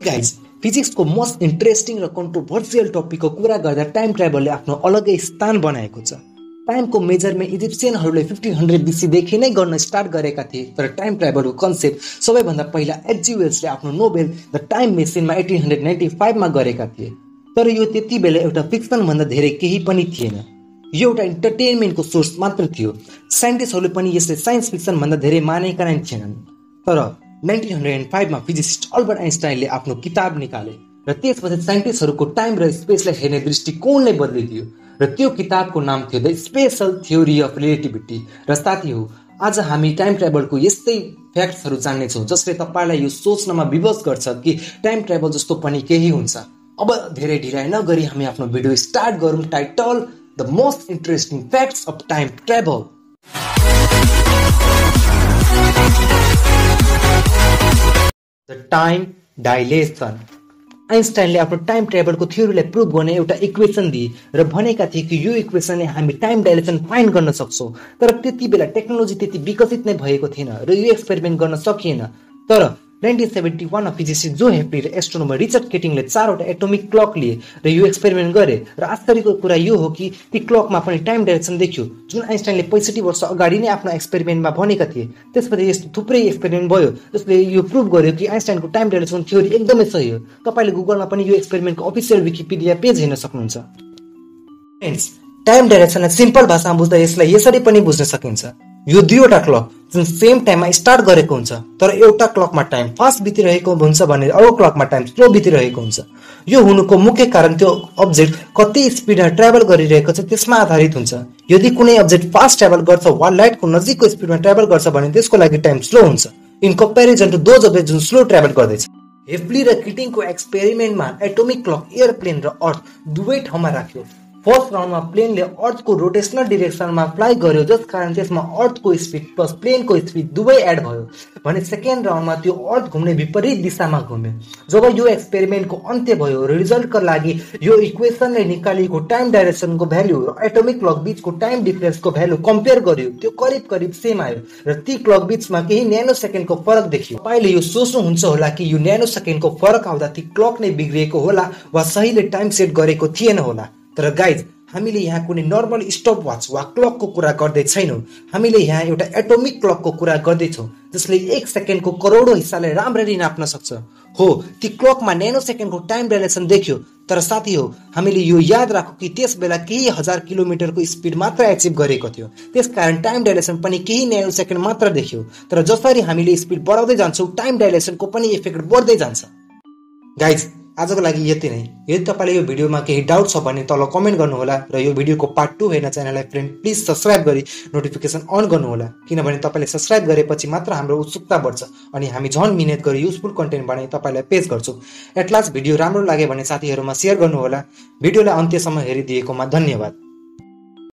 Guys फिजिक्सको most interesting र controversial टपिकको कुरा गर्दा टाइम ट्राभलले आफ्नो अलगै स्थान बनाएको छ। टाइमको मेजरमेन्ट इजिप्सियनहरूले 1500 BC देखि नै गर्न स्टार्ट गरेका थिए, तर टाइम ट्राभलको कन्सेप्ट सबैभन्दा पहिला एच.जी. वेल्सले आफ्नो नोबेल द टाइम मेसिनमा 1895 मा गरेका थिए। तर यो त्यति बेला एउटा फिक्सन भन्दा धेरै केही पनि थिएन, यो एउटा इन्टरटेनमेन्टको सोर्स मात्र थियो। साइन्टिस्टहरूले पनि यसले साइन्स फिक्सन भन्दा धेरै मानेका नै थिएनन्। तर 1905 मा फिजिसिस्ट अल्बर्ट आइन्स्टाइनले आफ्नो किताब निकाले र त्यसपछि साइन्टिस्टहरूको टाइम र स्पेसलाई हेर्ने दृष्टिकोण नै बदलिदियो र त्यो किताबको नाम थियो the special theory of relativity. र साथी हो, आज हामी टाइम ट्राभलको यस्तै फ्याक्ट्सहरू जान्नेछौँ जसले तपाईँलाई यो सोच्नमा विवश गर्छ कि टाइम ट्राभल जस्तो पनि केही हुन्छ। अब धेरै ढिलाइ नगरी हामी आफ्नो भिडियो स्टार्ट गरौँ। Title the most interesting facts of time travel. The time dilation. आइन्स्टाइनले आफ्नो टाइम ट्राभलको थ्योरीलाई प्रुभ गर्ने एउटा इक्वेसन दिए र भनेका थिए कि यो इक्वेसनले हामी टाइम डाइलेसन फाइन्ड गर्न सक्छौँ। तर त्यति बेला टेक्नोलोजी त्यति विकसित नै भएको थिएन र यो एक्सपेरिमेन्ट गर्न सकिएन। तर 1971 मा फिजिसिस्ट जो हेप्ली र एस्ट्रोनोमर रिचर्ड केटिङले 4वटा एटोमिक क्लक लिए र यो एक्सपेरिमेन्ट गरे र आश्चर्यको कुरा यो हो कि ती क्लकमा पनि टाइम डाइरेक्सन देखियो, जुन आइन्स्टाइनले 65 वर्ष अगाडि नै आफ्नो एक्सपेरिमेन्टमा भनेका थिए। त्यसपछि यस्तो थुप्रै एक्सपेरिमेन्ट भयो जसले यो प्रुभ गर्यो कि आइन्स्टाइनको टाइम डाइरेक्सन थ्योरी एकदमै सही हो। तपाईले गुगलमा पनि यो एक्सपेरिमेन्टको अफिसियल विकिपीडिया पेज हेर्न सक्नुहुन्छ। फ्रेन्ड्स, टाइम डाइरेक्सनलाई सिम्पल भाषामा बुझ्दा यसलाई यसरी पनि बुझ्न सकिन्छ। यो दुईवटा क्लक जुन सेम टाइममा स्टार्ट गरेको हुन्छ, तर एउटा क्लकमा टाइम फास्ट बितिरहेको हुन्छ भने अर्को क्लकमा टाइम स्लो बितिरहेको हुन्छ। यो हुनुको मुख्य कारण त्यो अब्जेक्ट कति स्पिडमा ट्राभल गरिरहेको छ त्यसमा आधारित हुन्छ। यदि कुनै अब्जेक्ट फास्ट ट्राभल गर्छ वा लाइटको नजिकको स्पिडमा ट्राभल गर्छ भने त्यसको लागि टाइम स्लो हुन्छ, in comparison to those object जुन स्लो ट्राभल गर्दैछ। हेप्ली र किटिङको एक्सपेरिमेन्टमा एटोमिक क्लक एयरप्लेन र अर्थ दुवै ठाउँमा राख्यो। फर्स्ट राउन्डमा प्लेनले अर्थको रोटेशनल डिरेक्सनमा फ्लाइ गर्यो, जस कारण त्यसमा अर्थको स्पिड प्लस प्लेनको स्पिड दुवै एड भयो भने सेकेन्ड राउन्डमा त्यो अर्थ घुम्ने विपरीत दिशामा घुम्यो। जब यो एक्सपेरिमेन्टको अन्त्य भयो र रिजल्टका लागि यो इक्वेसनले निकालिएको टाइम डाइरेक्सनको भ्यालु र एटोमिक क्लक बीचको टाइम डिफरेन्सको भ्यालु कम्पेयर गर्यो, त्यो करिब सेम आयो र ती क्लक बीचमा केही न्यानो सेकेन्डको फरक देखियो। तपाईले यो सोच्नुहुन्छ होला कि यो न्यानो सेकेन्डको फरक आउँदा ती क्लक नै बिग्रिएको होला वा सहीले टाइम सेट गरेको थिएन होला। तर गाइज, हामीले यहाँ कुनै नर्मल स्टप वाच वा क्लकको कुरा गर्दै छैनौँ, हामीले यहाँ एउटा एटोमिक क्लकको कुरा गर्दैछौँ जसले 1 सेकेन्डको करोडौं हिस्सालाई राम्ररी नाप्न सक्छ। हो, ती क्लकमा न्यानो सेकेन्डको टाइम डाइलेसन देखियो, तर साथी हो, हामीले यो याद राखौँ कि त्यस बेला केही हजार किलोमिटरको स्पिड मात्र एचिभ गरेको थियो, त्यसकारण टाइम डाइलेसन पनि केही न्यानो सेकेन्ड मात्र देखियो। तर जसरी हामीले स्पिड बढाउँदै जान्छौँ टाइम डाइलेसनको पनि इफेक्ट बढ्दै जान्छ। गाइज, आजको लागि यति नै। यदि तपाईँले यो भिडियोमा केही डाउट छ भने तल कमेन्ट गर्नुहोला र यो भिडियोको पार्ट 2 हेर्न च्यानललाई फ्रेन्ड प्लिज सब्स्क्राइब गरी नोटिफिकेसन अन गर्नुहोला, किनभने तपाईँले सब्स्क्राइब गरेपछि मात्र हाम्रो उत्सुकता बढ्छ अनि हामी झन् मिहिनेत गरी युजफुल कन्टेन्ट बनाइ तपाईँलाई पेश गर्छौँ। एट लास्ट भिडियो राम्रो लाग्यो भने साथीहरूमा सेयर गर्नुहोला। भिडियोलाई अन्त्यसम्म हेरिदिएकोमा धन्यवाद।